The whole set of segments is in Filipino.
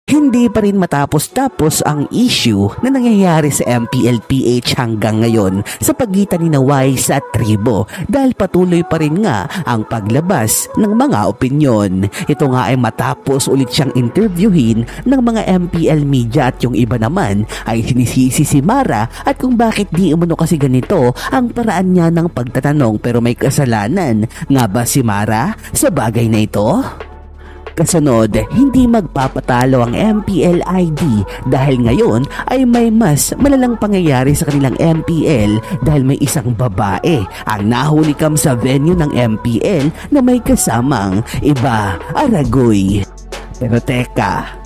Hindi pa rin matapos-tapos ang issue na nangyayari sa MPLPH hanggang ngayon sa pagitan ni Wise at Ribo dahil patuloy pa rin nga ang paglabas ng mga opinyon. Ito nga ay matapos ulit siyang interviewin ng mga MPL media at yung iba naman ay sinisisi si Mara at kung bakit di umano kasi ganito ang paraan niya ng pagtatanong, pero may kasalanan nga ba si Mara sa bagay na ito? Kasunod, hindi magpapatalo ang MPLID dahil ngayon ay may mas malalang pangyayari sa kanilang MPL dahil may isang babae ang nahulikam sa venue ng MPL na may kasamang iba Aragoy. Pero teka,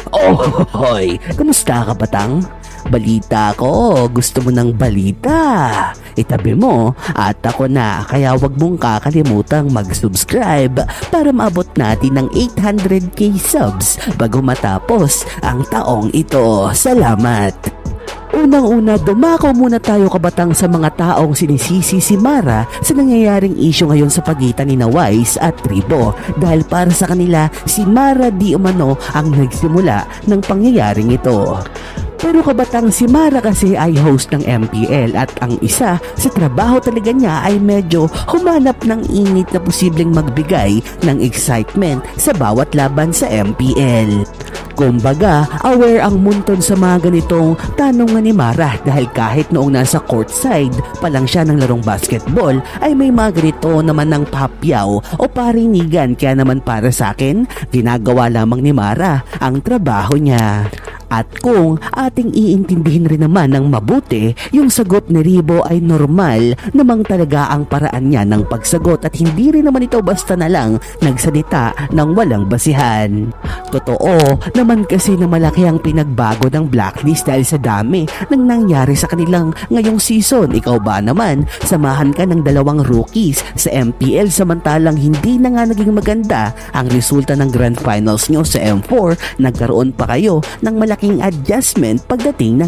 hoy, kamusta ka batang? Balita ko, gusto mo ng balita? Itabi mo at ako na, kaya wag mong kakalimutang mag-subscribe para maabot natin ng 800k subs bago matapos ang taong ito. Salamat! Unang-una, dumako muna tayo kabatang sa mga taong sinisisi si Mara sa nangyayaring issue ngayon sa pagitan ni Wise at Ribo dahil para sa kanila si Mara di umano ang nagsimula ng pangyayaring ito. Pero kabatang si Mara kasi ay host ng MPL at ang isa sa trabaho talaga niya ay medyo humanap ng init na posibleng magbigay ng excitement sa bawat laban sa MPL. Kumbaga, aware ang Munton sa mga ganitong tanongan ni Mara dahil kahit noong nasa courtside pa lang siya ng larong basketball ay may mga ganito naman ng papyaw o parinigan, kaya naman para sa akin, ginagawa lamang ni Mara ang trabaho niya. At kung ating iintindihin rin naman ng mabuti, yung sagot ni Ribo ay normal namang talaga ang paraan niya ng pagsagot at hindi rin naman ito basta na lang nagsalita ng walang basihan. Totoo naman kasi na malaki ang pinagbago ng Blacklist dahil sa dami ng nangyari sa kanilang ngayong season. Ikaw ba naman, samahan ka ng dalawang rookies sa MPL samantalang hindi na nga naging maganda ang resulta ng Grand Finals nyo sa M4, nagkaroon pa kayo ng malaking adjustment pagdating ng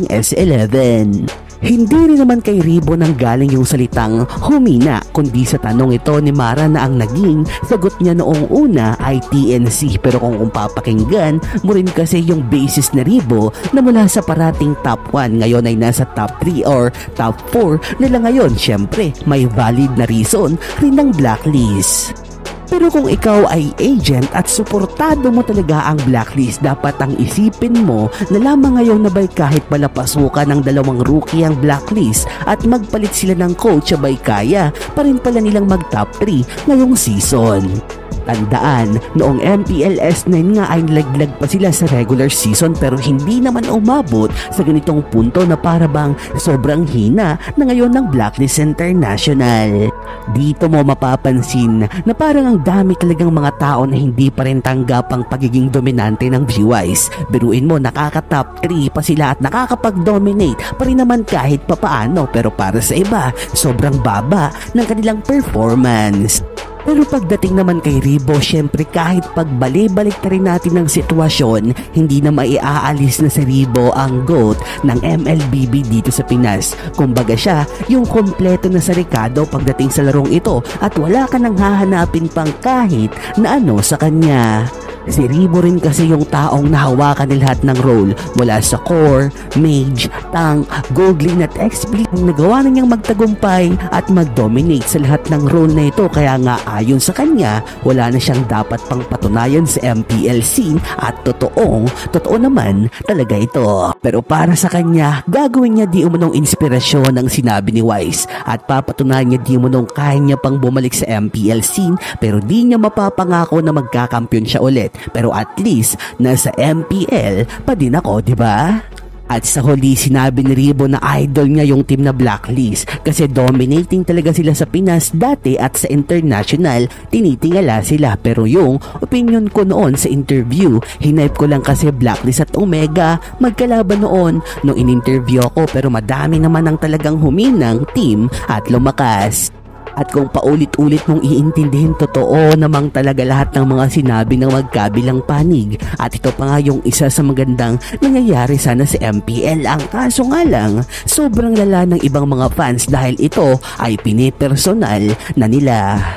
S11. Hindi rin naman kay Ribo nang galing yung salitang humina, kundi sa tanong ito ni Mara na ang naging sagot niya noong una ay TNC. Pero kung papakinggan mo rin kasi yung basis na Ribo na mula sa parating top 1 ngayon ay nasa top 3 or top 4 nila ngayon, syempre may valid na reason rin ng Blacklist. Pero kung ikaw ay agent at suportado mo talaga ang Blacklist, dapat ang isipin mo na lamang ngayon na ba'y kahit palapasukan ng dalawang rookie ang Blacklist at magpalit sila ng coach, abay kaya pa rin pala nilang mag top 3 ngayong season. Tandaan, noong MPL S9 nga ay nalaglag pa sila sa regular season pero hindi naman umabot sa ganitong punto na para bang sobrang hina na ngayon ng Blacklist International. Dito mo mapapansin na parang ang dami talagang mga tao na hindi pa rin tanggap ang pagiging dominante ng G-Wise. Biruin mo, nakaka-top 3 pa sila at nakakapag-dominate pa rin naman kahit papaano, pero para sa iba, sobrang baba ng kanilang performance. Pero pagdating naman kay Ribo, syempre kahit pagbali-balik na rin natin ng sitwasyon, hindi na maiaalis na sa Ribo ang GOAT ng MLBB dito sa Pinas. Kumbaga siya yung kompleto na sarikado pagdating sa larong ito at wala ka nang hahanapin pang kahit na ano sa kanya. Si Ribo rin kasi yung taong nahawakan ni lahat ng role mula sa core, mage, tank, gold lane at XP. Nagawa na niyang magtagumpay at mag-dominate sa lahat ng role na ito, kaya nga ayon sa kanya wala na siyang dapat pang patunayan sa MPL scene at totoo naman talaga ito. Pero para sa kanya, gagawin niya di umunong inspirasyon ang sinabi ni Wise at papatunayan niya di umunong kaya niya pang bumalik sa MPL scene, pero di niya mapapangako na magkakampiyon siya ulit. Pero at least nasa MPL pa din ako, di ba? At sa huli, sinabi ni Ribo na idol niya yung team na Blacklist kasi dominating talaga sila sa Pinas dati at sa international tinitingala sila. Pero yung opinion ko noon sa interview, hinipe ko lang kasi Blacklist at Omega magkalaban noon nung in-interview ako, pero madami naman ang talagang huminang team at lumakas. At kung paulit-ulit mong iintindihin, totoo namang talaga lahat ng mga sinabi ng magkabilang panig. At ito pa nga yung isa sa magandang nangyayari sana sa MPL. Ang kaso nga lang, sobrang lala ng ibang mga fans dahil ito ay pinipersonal na nila.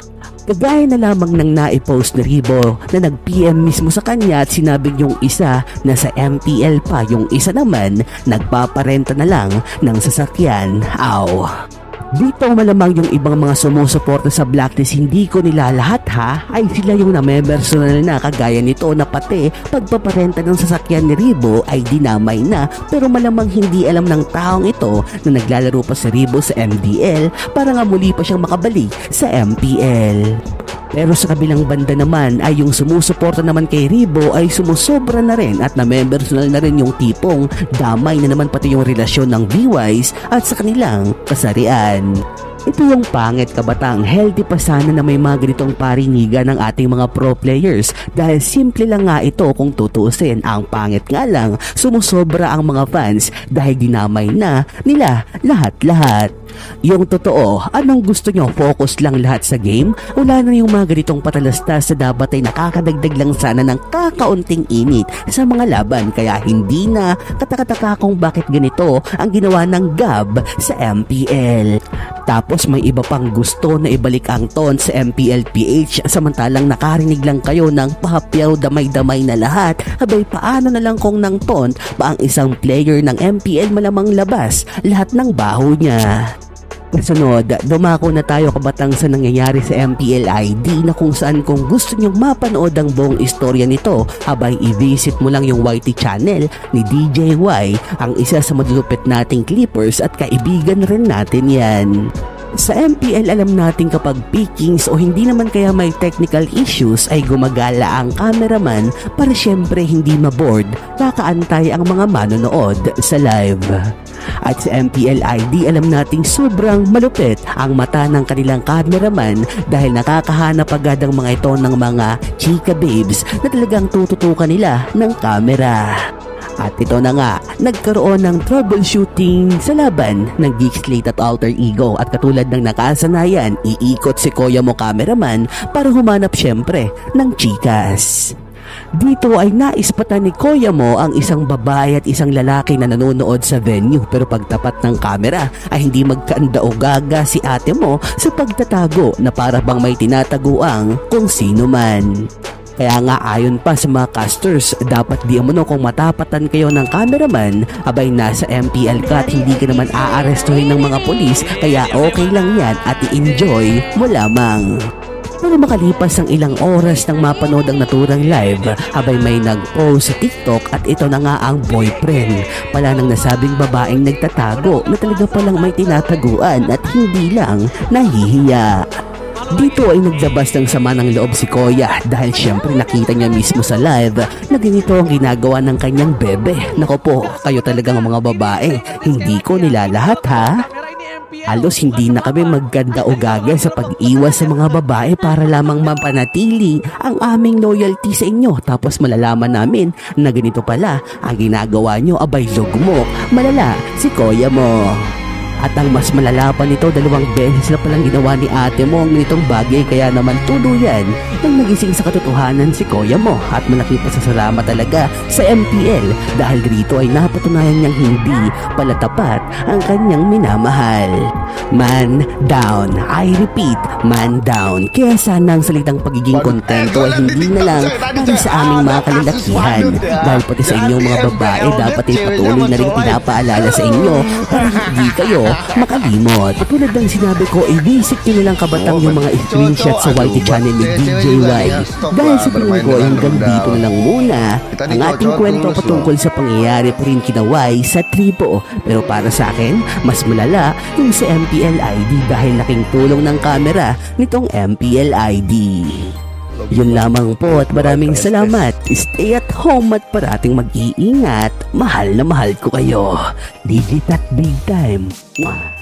Kagaya na lamang ng naipost na Ribo na nag-PM mismo sa kanya at sinabing yung isa na sa MPL pa, yung isa naman nagpaparenta na lang ng sasakyan. Aw. Dito malamang yung ibang mga sumusuporta sa blacklist, hindi ko nila lahat ay sila yung na-personal na kagaya nito na pati pagpaparenta ng sasakyan ni Ribo ay dinamay na, pero malamang hindi alam ng taong ito na naglalaro pa si Ribo sa MDL para nga muli pa siyang makabalik sa MPL. Pero sa kabilang banda naman ay yung sumusuporta naman kay Ribo ay sumusobra na rin at na-personal na rin yung tipong damay na naman pati yung relasyon ng VYs at sa kanilang kasarian. Ito yung pangit kabatang, healthy pa sana na may mga ganitong parinigan ng ating mga pro players dahil simple lang nga ito kung tutuusin. Ang pangit nga lang, sumusobra ang mga fans dahil dinamay na nila lahat-lahat. Yung totoo, anong gusto nyo? Focus lang lahat sa game? Wala na yung mga ganitong patalastas na dapat ay nakakadagdag lang sana ng kakaunting init sa mga laban, kaya hindi na katakataka kung bakit ganito ang ginawa ng Gab sa MPL. Tapos may iba pang gusto na ibalik ang ton sa MPL PH samantalang nakarinig lang kayo ng pahapyaw damay-damay na lahat. Abay, paano na lang kung ng ton pa ang isang player ng MPL malamang labas lahat ng baho niya. Kasunod, dumako na tayo kabatang sa nangyayari sa MPL ID na kung saan kung gusto nyong mapanood ang buong istorya nito, abay i-visit mo lang yung YT channel ni DJY, ang isa sa madulupit nating clippers at kaibigan rin natin yan. Sa MPL alam natin kapag pickings o hindi naman kaya may technical issues ay gumagala ang cameraman para syempre hindi maboard, kakaantay ang mga manonood sa live. At sa MPL ID alam nating sobrang malupit ang mata ng kanilang cameraman dahil nakakahanap agad ang mga ito ng mga chika babes na talagang tututukan nila ng camera. At ito na nga, nagkaroon ng troubleshooting sa laban ng Geek Slate at Alter Ego at katulad ng nakasanayan, iikot si Kuya mo cameraman para humanap syempre ng chikas. Dito ay naispatan ni Kuya mo ang isang babae at isang lalaki na nanonood sa venue, pero pagtapat ng camera ay hindi magkanda o gaga si ate mo sa pagtatago na para bang may tinataguang kung sino man. Kaya nga ayon pa sa mga casters, dapat di mo kung matapatan kayo ng cameraman, abay nasa MPL ka at hindi ka naman aarestuhin ng mga polis, kaya okay lang yan at i-enjoy mo lamang. Pero makalipas ang ilang oras nang mapanood ang naturang live, abay may nag-post sa TikTok at ito na nga ang boyfriend pala ng nasabing babaeng nagtatago na talaga palang may tinataguan at hindi lang nahihiya. Dito ay naglabas ng sama ng loob si Kuya dahil syempre nakita niya mismo sa live na ganito ang ginagawa ng kanyang bebe. Nako po, kayo talagang mga babae, hindi ko nilalahat ha. Halos hindi na kami magganda o gaga sa pag-iwas sa mga babae para lamang mapanatili ang aming loyalty sa inyo. Tapos malalaman namin na ganito pala ang ginagawa nyo, abay lugmok, malala si Kuya mo. At ang mas malala pa nito, 2 beses na palang ginawa ni ate mo ang ganitong bagay, kaya naman tuluyan nang nagising sa katotohanan si Kuya mo at malaki pasasalamat talaga sa MPL dahil dito ay napatunayan niyang hindi pala tapat ang kanyang minamahal. Man down, I repeat, man down. Kaya sana ang salitang pagiging kontento ay hindi na lang para sa aming mga kalalakihan dahil pati sa inyong mga babae dapat ay patuloy na rin pinapaalala sa inyo para hindi kayo makalimot. Katulad ng sinabi ko, i-visit nyo na lang kabatang yung mga screenshot sa YT channel ni DJY. Dahil sa tingin ko, hanggang dito na lang muna ang ating kwento patungkol sa pangyayari pa rin kinaway sa Tribo. Pero para sa akin, mas malala yung sa MPL ID dahil laking tulong ng camera nitong MPL ID. Yun lamang po at maraming salamat. Stay at home at parating mag-iingat. Mahal na mahal ko kayo. Digit at big time. Mwah.